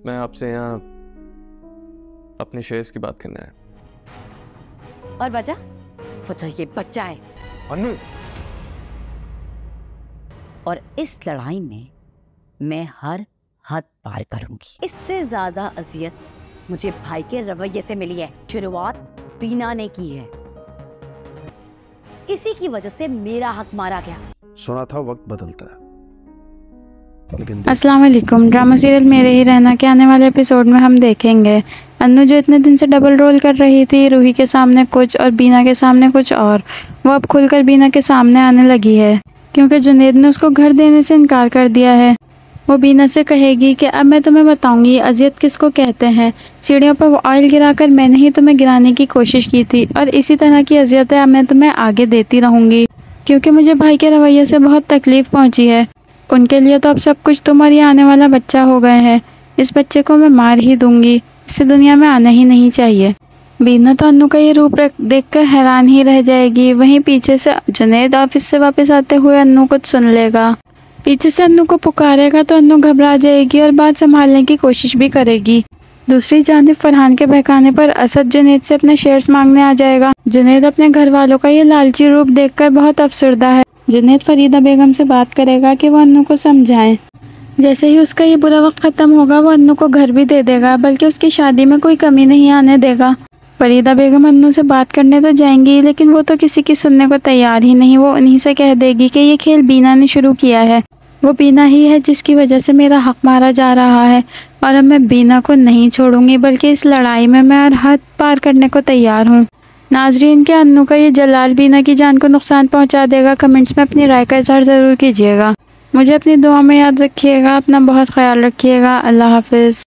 मैं आपसे यहाँ अपने शेयर्स की बात करना है। और वजह ये बच्चा है अनु। और इस लड़ाई में मैं हर हद पार करूंगी। इससे ज्यादा अजियत मुझे भाई के रवैये से मिली है। शुरुआत बीना ने की है, इसी की वजह से मेरा हक मारा गया। सुना था वक्त बदलता है, लेकिन अस्सलाम वालेकुम। ड्रामा सीरियल मेरे ही रहना के आने वाले एपिसोड में हम देखेंगे अन्नू जो इतने दिन से डबल रोल कर रही थी, रूही के सामने कुछ और बीना के सामने कुछ और, वो अब खुलकर बीना के सामने आने लगी है क्योंकि जुनैद ने उसको घर देने से इनकार कर दिया है। वो बीना से कहेगी कि अब मैं तुम्हें बताऊंगी अजियत किसको कहते हैं। सीढ़ियों पर ऑयल गिराकर मैंने ही तुम्हें गिराने की कोशिश की थी और इसी तरह की अजियतें अब मैं तुम्हें आगे देती रहूंगी क्योंकि मुझे भाई के रवैये से बहुत तकलीफ पहुंची है। उनके लिए तो अब सब कुछ तुम और ये आने वाला बच्चा हो गए हैं। इस बच्चे को मैं मार ही दूंगी, इसे दुनिया में आना ही नहीं चाहिए। बीना तो अन्नू का ये रूप देखकर हैरान ही रह जाएगी। वहीं पीछे से जुनैद ऑफिस से वापस आते हुए अन्नू को सुन लेगा। पीछे से अन्नू को पुकारेगा तो अन्नू घबरा जाएगी और बात संभालने की कोशिश भी करेगी। दूसरी जानिब फरहान के बहकाने पर असद जुनैद से अपने शेयर्स मांगने आ जाएगा। जुनैद अपने घर वालों का ये लालची रूप देखकर बहुत अफसरदा है। जुनैद फरीदा बेगम से बात करेगा कि वो अन्नू को समझाएं। जैसे ही उसका ये बुरा वक्त खत्म होगा वो अन्नू को घर भी दे देगा, बल्कि उसकी शादी में कोई कमी नहीं आने देगा। फरीदा बेगम अन्नू से बात करने तो जाएंगी, लेकिन वो तो किसी की सुनने को तैयार ही नहीं। वो उन्हीं से कह देगी कि ये खेल बीना ने शुरू किया है, वो बीना ही है जिसकी वजह से मेरा हक मारा जा रहा है और अब मैं बीना को नहीं छोड़ूंगी, बल्कि इस लड़ाई में मैं हर हद पार करने को तैयार हूँ। नाजरीन, के अन्नू का ये जलाल बीना की जान को नुकसान पहुँचा देगा? कमेंट्स में अपनी राय का इजहार ज़रूर कीजिएगा। मुझे अपनी दुआ में याद रखिएगा। अपना बहुत ख्याल रखिएगा। अल्लाह हाफिज़।